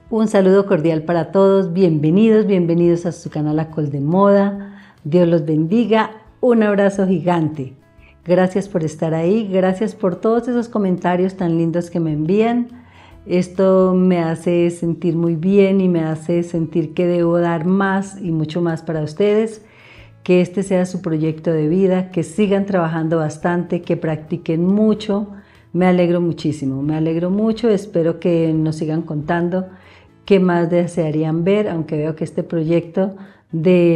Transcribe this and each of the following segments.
Un saludo cordial para todos, bienvenidos a su canal Acol de Moda. Dios los bendiga, un abrazo gigante. Gracias por estar ahí, gracias por todos esos comentarios tan lindos que me envían. Esto me hace sentir muy bien y me hace sentir que debo dar más y mucho más para ustedes. Que este sea su proyecto de vida, que sigan trabajando bastante, que practiquen mucho. Me alegro mucho, espero que nos sigan contando qué más desearían ver, aunque veo que este proyecto de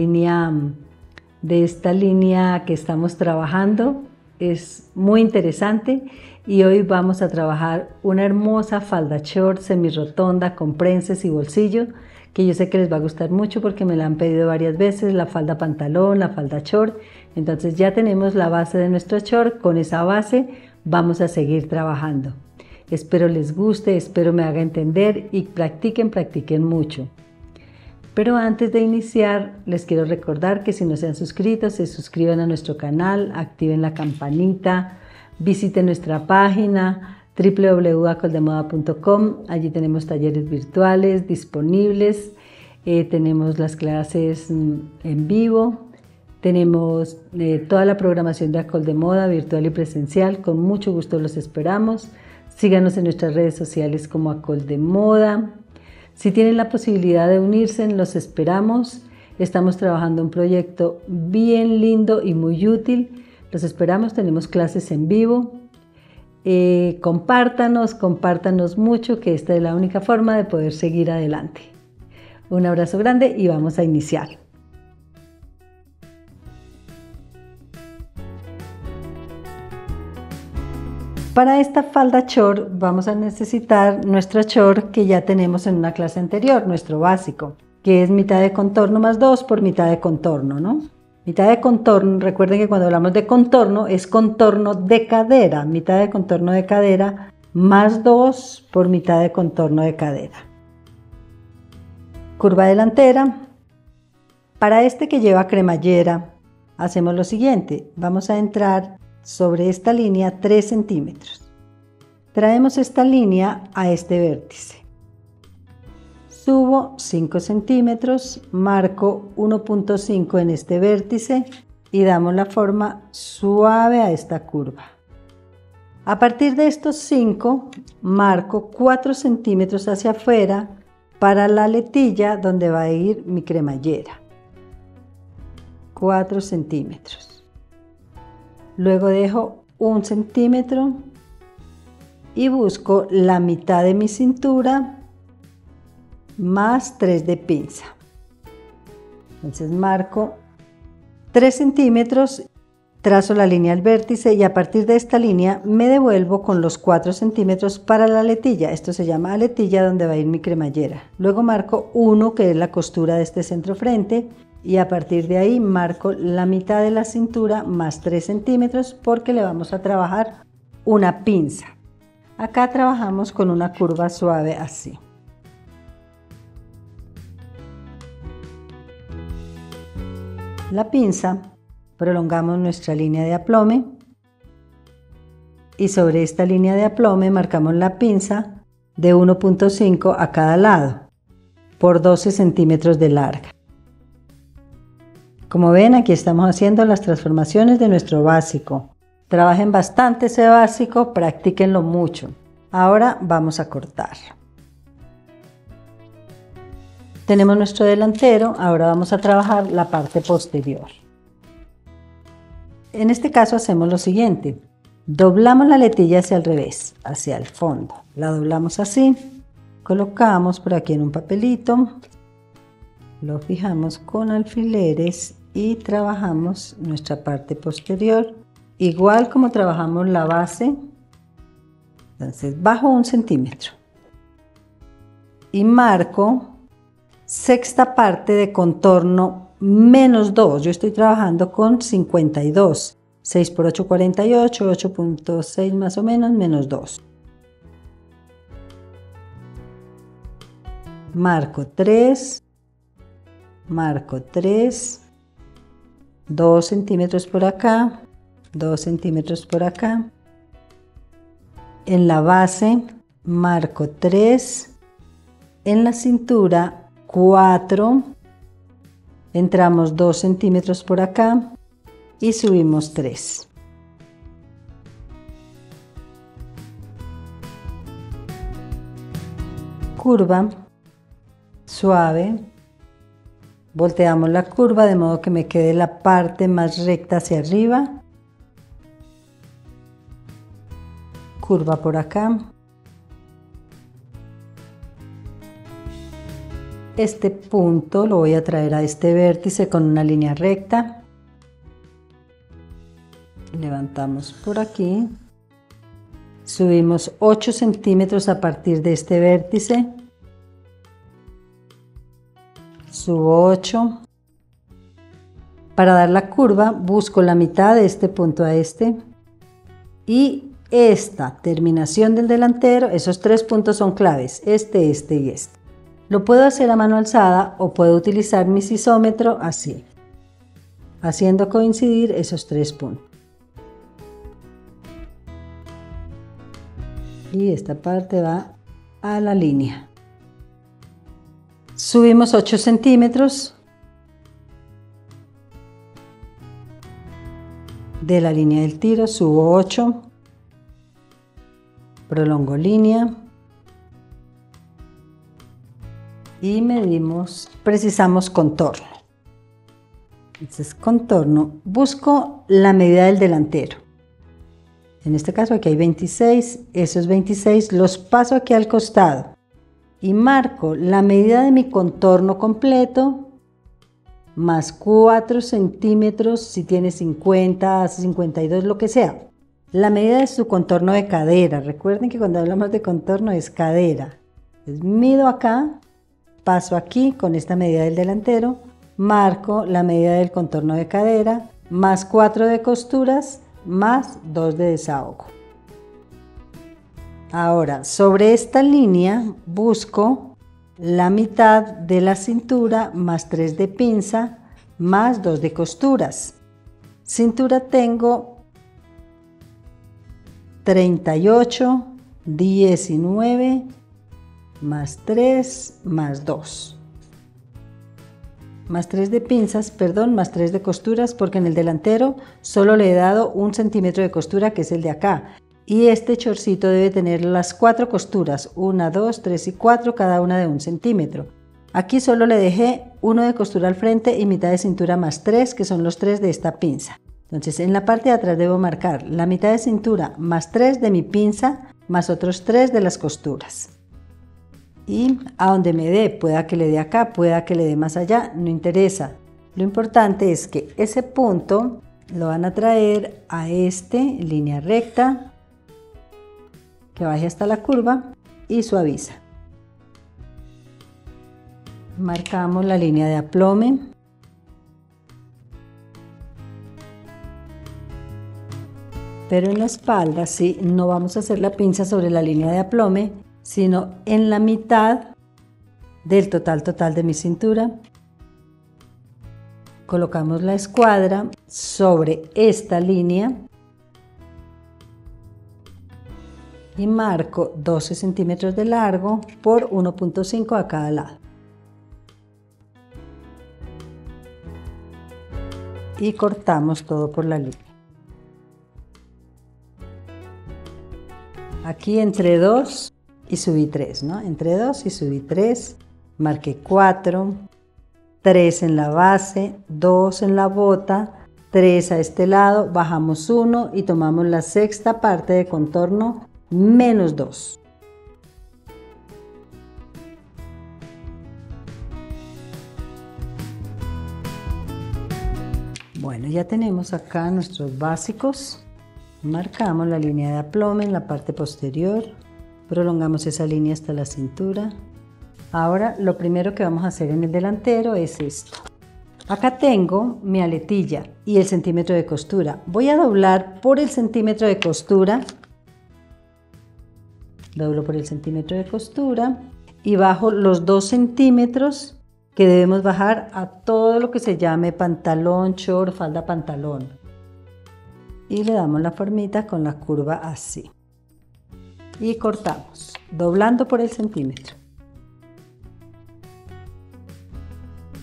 esta línea que estamos trabajando es muy interesante y hoy vamos a trabajar una hermosa falda short semirrotonda con prenses y bolsillo que yo sé que les va a gustar mucho porque me la han pedido varias veces, la falda pantalón, la falda short. Entonces ya tenemos la base de nuestro short, con esa base vamos a seguir trabajando. Espero les guste, espero me haga entender y practiquen mucho. Pero antes de iniciar, les quiero recordar que si no se han suscrito, se suscriban a nuestro canal, activen la campanita, visiten nuestra página www.acoldemoda.com. Allí tenemos talleres virtuales disponibles, tenemos las clases en vivo, tenemos toda la programación de Acol de Moda virtual y presencial. Con mucho gusto los esperamos. Síganos en nuestras redes sociales como Acol de Moda. Si tienen la posibilidad de unirse, los esperamos. Estamos trabajando un proyecto bien lindo y muy útil. Los esperamos, tenemos clases en vivo. Compártanos mucho, que esta es la única forma de poder seguir adelante. Un abrazo grande y vamos a iniciar. Para esta falda short vamos a necesitar nuestro short que ya tenemos en una clase anterior, nuestro básico, que es mitad de contorno más 2 por mitad de contorno, ¿no? Mitad de contorno, recuerden que cuando hablamos de contorno es contorno de cadera, mitad de contorno de cadera más 2 por mitad de contorno de cadera. Curva delantera. Para este que lleva cremallera hacemos lo siguiente, vamos a entrar sobre esta línea 3 centímetros. Traemos esta línea a este vértice. Subo 5 centímetros, marco 1.5 en este vértice y damos la forma suave a esta curva. A partir de estos 5, marco 4 centímetros hacia afuera para la letilla donde va a ir mi cremallera. 4 centímetros. Luego dejo 1 centímetro y busco la mitad de mi cintura más 3 de pinza. Entonces marco 3 centímetros, trazo la línea al vértice y a partir de esta línea me devuelvo con los 4 centímetros para la aletilla. Esto se llama aletilla donde va a ir mi cremallera. Luego marco 1, que es la costura de este centro frente, y a partir de ahí marco la mitad de la cintura más 3 centímetros porque le vamos a trabajar una pinza. Acá trabajamos con una curva suave así. La pinza, prolongamos nuestra línea de aplome y sobre esta línea de aplome marcamos la pinza de 1.5 a cada lado por 12 centímetros de larga. Como ven, aquí estamos haciendo las transformaciones de nuestro básico. Trabajen bastante ese básico, practíquenlo mucho. Ahora vamos a cortar. Tenemos nuestro delantero, ahora vamos a trabajar la parte posterior. En este caso hacemos lo siguiente. Doblamos la letilla hacia el revés, hacia el fondo. La doblamos así, colocamos por aquí en un papelito, lo fijamos con alfileres y trabajamos nuestra parte posterior igual como trabajamos la base. Entonces bajo 1 centímetro y marco sexta parte de contorno menos 2. Yo estoy trabajando con 52, 6 por 8, 48, 8.6 más o menos, menos 2. Marco 3, 2 centímetros por acá, 2 centímetros por acá. En la base marco 3, en la cintura 4, entramos 2 centímetros por acá y subimos 3. Curva, suave, volteamos la curva de modo que me quede la parte más recta hacia arriba, curva por acá, este punto lo voy a traer a este vértice con una línea recta, levantamos por aquí, subimos 8 centímetros a partir de este vértice, subo 8, para dar la curva busco la mitad de este punto a este y esta terminación del delantero, esos 3 puntos son claves, este y este. Lo puedo hacer a mano alzada o puedo utilizar mi sisómetro así, haciendo coincidir esos 3 puntos. Y esta parte va a la línea. Subimos 8 centímetros de la línea del tiro, subo 8, prolongo línea y medimos, precisamos contorno. Entonces contorno, busco la medida del delantero. En este caso aquí hay 26, esos 26 los paso aquí al costado y marco la medida de mi contorno completo más 4 centímetros, si tiene 50, 52, lo que sea. La medida de su contorno de cadera, recuerden que cuando hablamos de contorno es cadera. Entonces, mido acá, paso aquí con esta medida del delantero, marco la medida del contorno de cadera, más 4 de costuras, más 2 de desahogo. Ahora, sobre esta línea busco la mitad de la cintura más 3 de pinza más 2 de costuras. Cintura tengo 38, 19, más 3, más 2. Más 3 de pinzas, perdón, más 3 de costuras, porque en el delantero solo le he dado 1 centímetro de costura, que es el de acá. Y este chorcito debe tener las 4 costuras, 1, 2, 3 y 4, cada una de 1 centímetro. Aquí solo le dejé 1 de costura al frente y mitad de cintura más 3, que son los 3 de esta pinza. Entonces en la parte de atrás debo marcar la mitad de cintura más 3 de mi pinza, más otros 3 de las costuras. Y a donde me dé, pueda que le dé acá, pueda que le dé más allá, no interesa. Lo importante es que ese punto lo van a traer a línea recta, que baje hasta la curva y suaviza. Marcamos la línea de aplome. Pero en la espalda, sí, no vamos a hacer la pinza sobre la línea de aplome, sino en la mitad del total de mi cintura. Colocamos la escuadra sobre esta línea y marco 12 centímetros de largo por 1.5 a cada lado. Y cortamos todo por la línea. Aquí entre 2 y subí 3, ¿no? Entre 2 y subí 3, marqué 4, 3 en la base, 2 en la bota, 3 a este lado, bajamos 1 y tomamos la sexta parte de contorno menos 2. Bueno, ya tenemos acá nuestros básicos. Marcamos la línea de aplome en la parte posterior, prolongamos esa línea hasta la cintura. Ahora lo primero que vamos a hacer en el delantero es esto. Acá tengo mi aletilla y el centímetro de costura. Voy a doblar por el centímetro de costura. Doblo por el centímetro de costura y bajo los 2 centímetros que debemos bajar a todo lo que se llame pantalón, short, falda, pantalón. Y le damos la formita con la curva así. Y cortamos, doblando por el centímetro.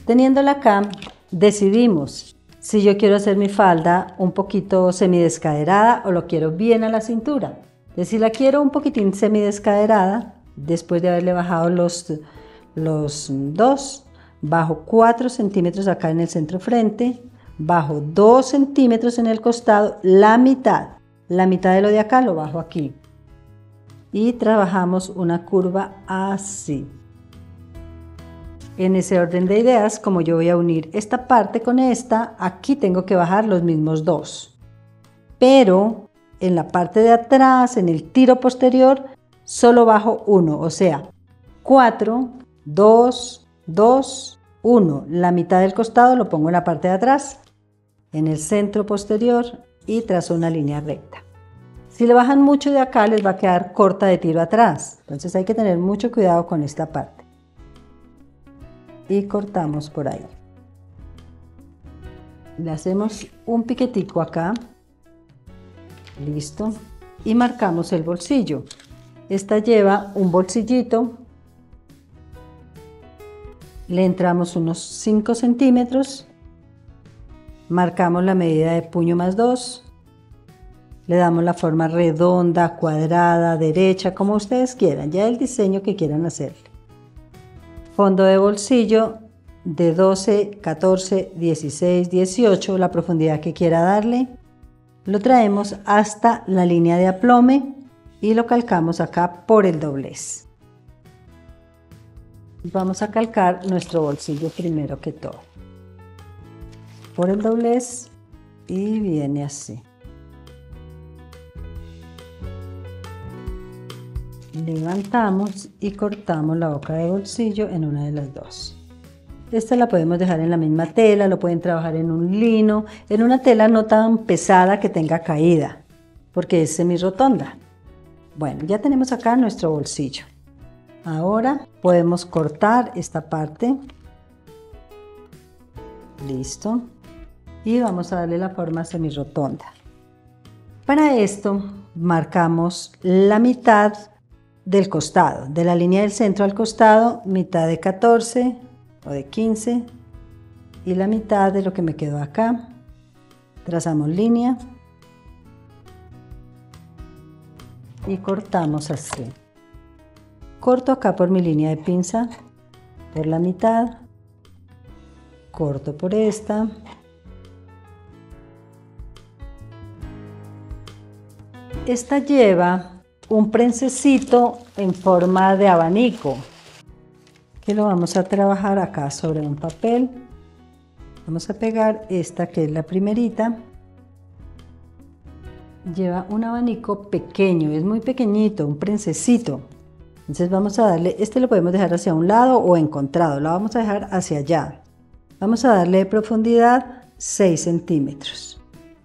Teniéndola acá, decidimos si yo quiero hacer mi falda un poquito semidescaderada o lo quiero bien a la cintura. Entonces, si la quiero un poquitín semidescaderada, después de haberle bajado los dos, bajo 4 centímetros acá en el centro frente, bajo 2 centímetros en el costado, la mitad de lo de acá lo bajo aquí. Y trabajamos una curva así. En ese orden de ideas, como yo voy a unir esta parte con esta, aquí tengo que bajar los mismos 2. Pero en la parte de atrás, en el tiro posterior, solo bajo 1, o sea, 4, 2, 2, 1. La mitad del costado lo pongo en la parte de atrás, en el centro posterior y trazo una línea recta. Si le bajan mucho de acá, les va a quedar corta de tiro atrás. Entonces hay que tener mucho cuidado con esta parte. Y cortamos por ahí. Le hacemos un piquetico acá. Listo. Y marcamos el bolsillo. Esta lleva un bolsillito. Le entramos unos 5 centímetros. Marcamos la medida de puño más 2. Le damos la forma redonda, cuadrada, derecha, como ustedes quieran. Ya el diseño que quieran hacerle. Fondo de bolsillo de 12, 14, 16, 18, la profundidad que quiera darle. Lo traemos hasta la línea de aplome y lo calcamos acá por el doblez. Vamos a calcar nuestro bolsillo primero que todo. Por el doblez y viene así. Levantamos y cortamos la boca de bolsillo en una de las dos. Esta la podemos dejar en la misma tela, lo pueden trabajar en un lino, en una tela no tan pesada que tenga caída, porque es semi-rotonda. Bueno, ya tenemos acá nuestro bolsillo. Ahora podemos cortar esta parte. Listo. Y vamos a darle la forma semi-rotonda. Para esto marcamos la mitad del costado, de la línea del centro al costado, mitad de 14 o de 15 y la mitad de lo que me quedó acá. Trazamos línea y cortamos así. Corto acá por mi línea de pinza, por la mitad, corto por esta. Esta lleva un prensecito en forma de abanico que lo vamos a trabajar acá sobre un papel. Vamos a pegar esta que es la primerita. Lleva un abanico pequeño, es muy pequeñito, un prensecito. Entonces vamos a darle, este lo podemos dejar hacia un lado o encontrado, lo vamos a dejar hacia allá. Vamos a darle de profundidad 6 centímetros.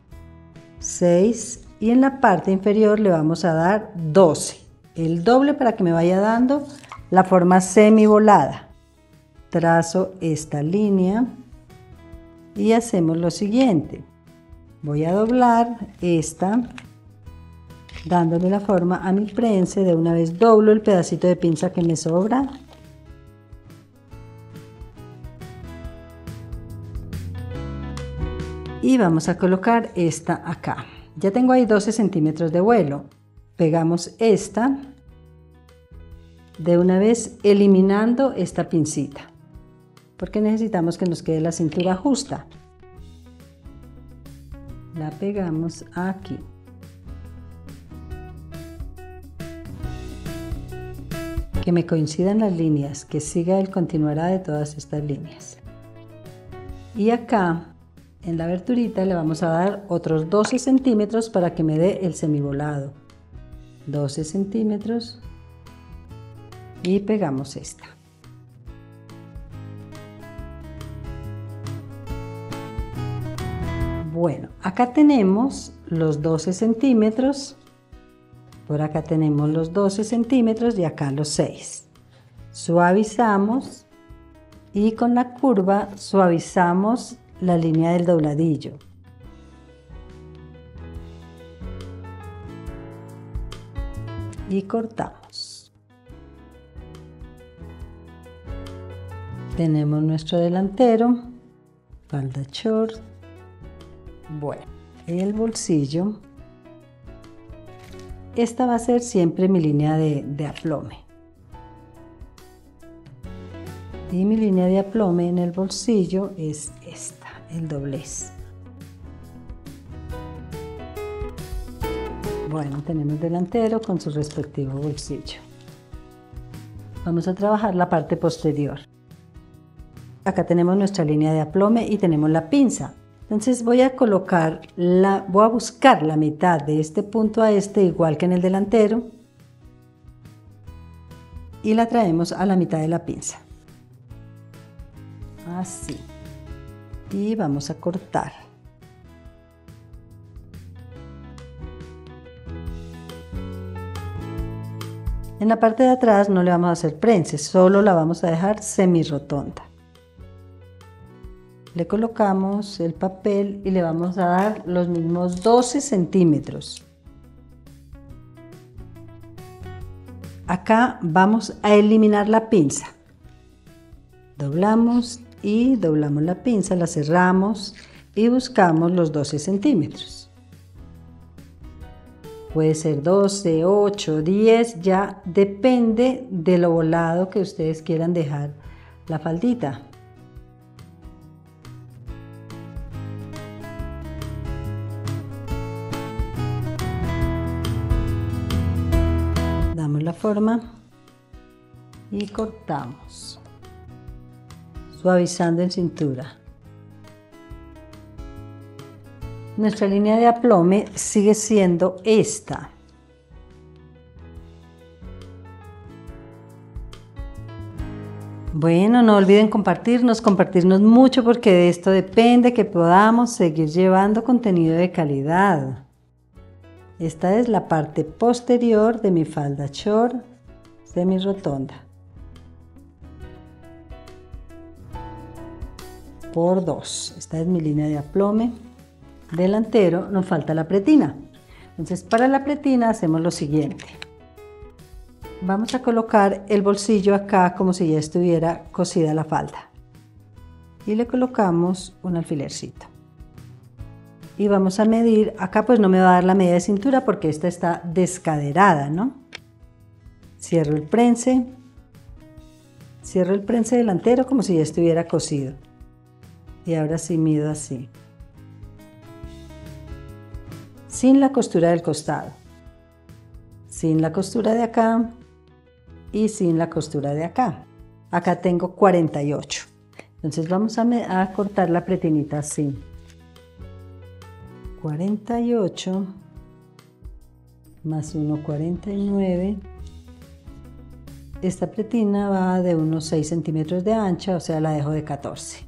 6 y en la parte inferior le vamos a dar 12, el doble para que me vaya dando la forma semi volada. Trazo esta línea y hacemos lo siguiente. Voy a doblar esta, dándole la forma a mi prense. De una vez doblo el pedacito de pinza que me sobra. Y vamos a colocar esta acá. Ya tengo ahí 12 centímetros de vuelo. Pegamos esta, de una vez eliminando esta pincita, porque necesitamos que nos quede la cintura justa. La pegamos aquí. Que me coincidan las líneas, que siga el continuará de todas estas líneas. Y acá en la aberturita le vamos a dar otros 12 centímetros para que me dé el semivolado. 12 centímetros y pegamos esta. Bueno, acá tenemos los 12 centímetros, por acá tenemos los 12 centímetros y acá los 6. Suavizamos y con la curva suavizamos la línea del dobladillo. Y cortamos. Tenemos nuestro delantero, falda short. Bueno, el bolsillo. Esta va a ser siempre mi línea de aplome. Y mi línea de aplome en el bolsillo es esta, el doblez. Bueno, tenemos delantero con su respectivo bolsillo. Vamos a trabajar la parte posterior. Acá tenemos nuestra línea de aplome y tenemos la pinza. Entonces voy a buscar la mitad de este punto a este, igual que en el delantero, y la traemos a la mitad de la pinza. Así. Y vamos a cortar. En la parte de atrás no le vamos a hacer prensa, solo la vamos a dejar semi-rotonda. Le colocamos el papel y le vamos a dar los mismos 12 centímetros. Acá vamos a eliminar la pinza. Doblamos y doblamos la pinza, la cerramos y buscamos los 12 centímetros. Puede ser 12, 8, 10, ya depende de lo volado que ustedes quieran dejar la faldita. Damos la forma y cortamos, suavizando en cintura. Nuestra línea de aplome sigue siendo esta. Bueno, no olviden compartirnos mucho, porque de esto depende que podamos seguir llevando contenido de calidad. Esta es la parte posterior de mi falda short semi rotonda. Por 2. Esta es mi línea de aplome. Delantero, nos falta la pretina. Entonces, para la pretina hacemos lo siguiente. Vamos a colocar el bolsillo acá como si ya estuviera cosida la falda. Y le colocamos un alfilercito. Y vamos a medir, acá pues no me va a dar la medida de cintura porque esta está descaderada, ¿no? Cierro el prence delantero como si ya estuviera cosido. Y ahora sí mido así. Sin la costura del costado, sin la costura de acá y sin la costura de acá. Acá tengo 48. Entonces vamos a cortar la pretinita así. 48 más 1, 49. Esta pretina va de unos 6 centímetros de ancha, o sea, la dejo de 14.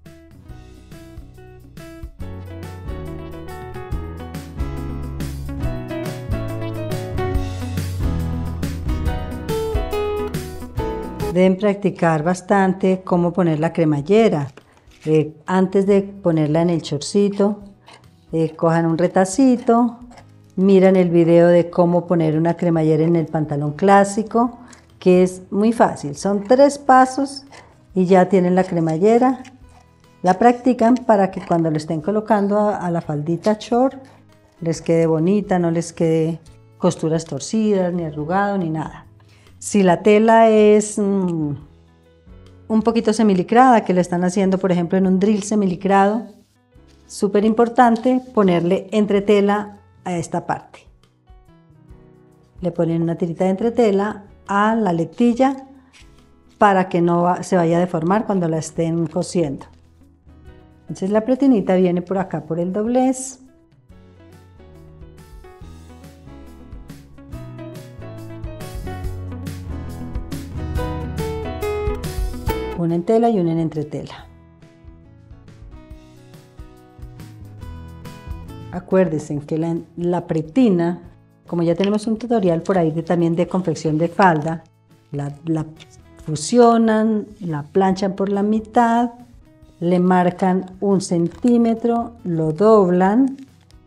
Deben practicar bastante cómo poner la cremallera. Antes de ponerla en el chorcito, cojan un retacito, miran el video de cómo poner una cremallera en el pantalón clásico, que es muy fácil. Son 3 pasos y ya tienen la cremallera. La practican para que cuando le estén colocando a la faldita short les quede bonita, no les quede costuras torcidas, ni arrugado, ni nada. Si la tela es un poquito semilicrada, que le están haciendo por ejemplo en un drill semilicrado, súper importante ponerle entretela a esta parte. Le ponen una tirita de entretela a la letilla para que no se vaya a deformar cuando la estén cosiendo. Entonces la pretinita viene por acá por el doblez. Una en tela y una en entretela. Acuérdense que la pretina, como ya tenemos un tutorial por ahí también de confección de falda, la fusionan, la planchan por la mitad, le marcan 1 centímetro, lo doblan,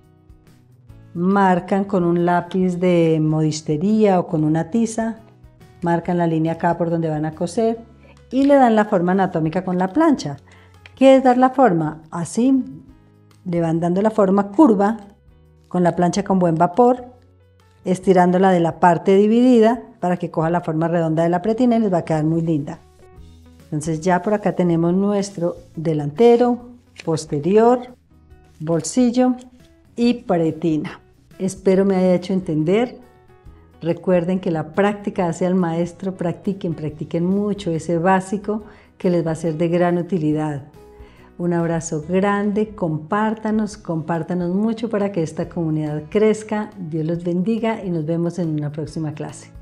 marcan con un lápiz de modistería o con una tiza, marcan la línea acá por donde van a coser y le dan la forma anatómica con la plancha. ¿Qué es dar la forma? Así le van dando la forma curva con la plancha con buen vapor, estirándola de la parte dividida para que coja la forma redonda de la pretina y les va a quedar muy linda. Entonces ya por acá tenemos nuestro delantero, posterior, bolsillo y pretina. Espero me haya hecho entender. Recuerden que la práctica hace al maestro. Practiquen mucho ese básico que les va a ser de gran utilidad. Un abrazo grande, compártanos mucho para que esta comunidad crezca. Dios los bendiga y nos vemos en una próxima clase.